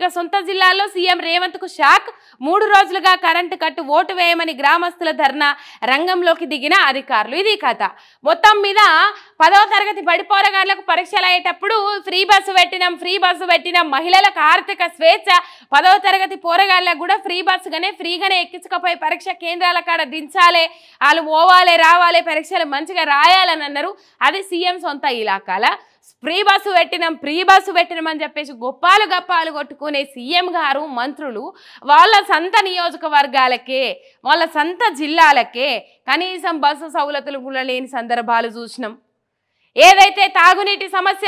సొంత జిల్లాలో సీఎం రేవంత్ కు షాక్ 3 రోజులుగా కరెంటు కట్టు ఓటు వేయమని గ్రామస్తుల ధర్నా రంగంలోకి దిగిన అధికారులు ఇది కథ మొత్తం మీద 10వ తరగతి బడి పోరగాళ్లకు పరీక్షలు అయ్యేటప్పుడు ఫ్రీ బస్సు పెట్టినాం మహిళలకు ఆర్థిక స్వేచ్ఛ 10వ తరగతి పోరగాళ్లకు కూడా ఫ్రీ బస్సుగానే ఫ్రీగానే ఎక్కించకపోయి పరీక్ష కేంద్రాల కాడ దించాలి వాళ్ళు పోవాలి రావాలి పరీక్షలు మంచిగా రాయాలని అన్నారు అది సీఎం సొంత ఇలాకాల ఫ్రీ బస్సు పెట్టినాం అని చెప్పేసి గప్పాలు కొట్టుకునే సీఎం గారు మంత్రులు వాళ్ళ సొంత నియోజకవర్గాలకే వాళ్ళ సొంత జిల్లాలకే కనీసం బస్సు సౌలతులు కూడా లేని సందర్భాలు చూసినాం ఏదైతే తాగునీటి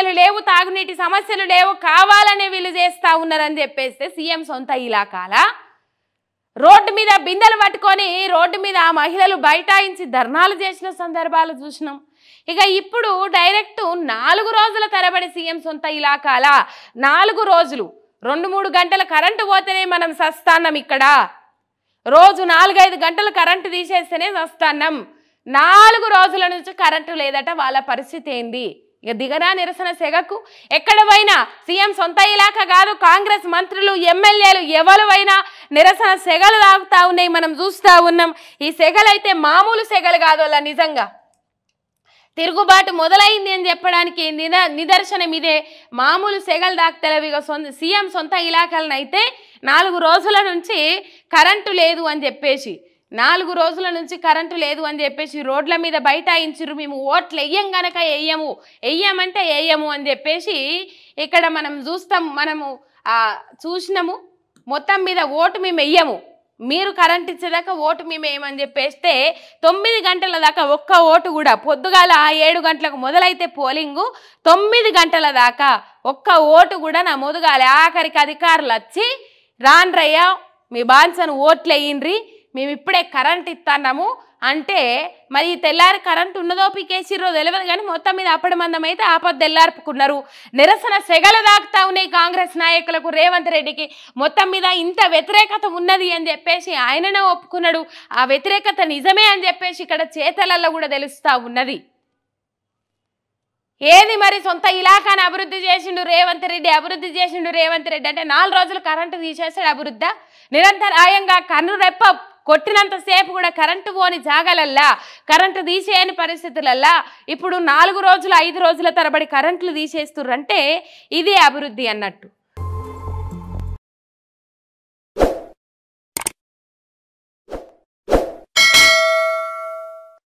సమస్యలు లేవు కావాలనే వీళ్ళు చేస్తా ఉన్నారని చెప్పేస్తే సీఎం సొంత ఇలాకాల రోడ్డు మీద బిందెలు పట్టుకొని రోడ్డు మీద మహిళలు బైఠాయించి ధర్నాలు చేసిన సందర్భాలు చూసినాం ఇక ఇప్పుడు డైరెక్ట్ 4 రోజుల తరబడి సీఎం సొంత ఇలాకాల 4 రోజులు 2-3 గంటల కరెంటు పోతేనే మనం సస్తాన్నాం ఇక్కడ రోజు 4-5 గంటలు కరెంటు తీసేస్తేనే సస్తాన్నాం 4 రోజుల నుంచి కరెంటు లేదట వాళ్ళ పరిస్థితి ఏంది ఇక దిగరా నిరసన సెగకు ఎక్కడ పోయినా సీఎం సొంత ఇలాకా కాదు కాంగ్రెస్ మంత్రులు ఎమ్మెల్యేలు ఎవరువైనా నిరసన సెగలు తాగుతా ఉన్నాయి మనం చూస్తూ ఉన్నాం ఈ సెగలైతే మామూలు సెగలు కాదు అలా నిజంగా తిరుగుబాటు మొదలైంది అని చెప్పడానికి నిదర్శనం ఇదే మామూలు సెగలు దాక్తలవి సీఎం సొంత ఇలాకాలను అయితే 4 రోజుల నుంచి కరెంటు లేదు అని చెప్పేసి 4 రోజుల నుంచి కరెంటు లేదు అని చెప్పేసి రోడ్ల మీద బైఠాయించిరు మేము ఓట్లు వెయ్యం గనక వెయ్యమంటే వెయ్యము అని చెప్పేసి ఇక్కడ మనం చూసినాము మొత్తం మీద ఓటు మేము వెయ్యము మీరు కరెంట్ ఇచ్చేదాకా ఓటు మేము వేయమని చెప్పేస్తే 9 గంటల దాకా ఒక్క ఓటు కూడా పొద్దుగాల 7 గంటలకు మొదలైతే పోలింగు 9 గంటల దాకా ఒక్క ఓటు కూడా నమోదు కాలే ఆఖరికి అధికారులు వచ్చి రాన్రయ్య మీ బాన్సను ఓట్లు వేయండ్రి మేము ఇప్పుడే కరెంట్ ఇస్తున్నాము అంటే మరి తెల్లారి కరెంట్ ఉన్నదో పీకేసిరో తెలియదు కానీ మొత్తం మీద అప్పటి మందం అయితే తెల్లార్పుకున్నారు నిరసన సెగలు దాకుతా ఉన్నాయి కాంగ్రెస్ నాయకులకు రేవంత్ రెడ్డికి మొత్తం మీద ఇంత వ్యతిరేకత ఉన్నది అని చెప్పేసి ఆయననే ఒప్పుకున్నాడు ఆ వ్యతిరేకత నిజమే అని చెప్పేసి ఇక్కడ చేతలలో కూడా తెలుస్తా ఉన్నది ఏది మరి సొంత ఇలాకాను అభివృద్ధి చేసిండు రేవంత్ రెడ్డి అంటే 4 రోజులు కరెంటు తీసేసాడు అభివృద్ధి నిరంతరాయంగా కన్నురెప్ప కొట్టినంత సేపు కూడా కరెంటు పోని జాగాలల్లా కరెంటు తీసేయని పరిస్థితులల్లా ఇప్పుడు 4 రోజులు 5 రోజుల తరబడి కరెంట్లు తీసేస్తుర్రంటే ఇదే అభివృద్ధి అన్నట్టు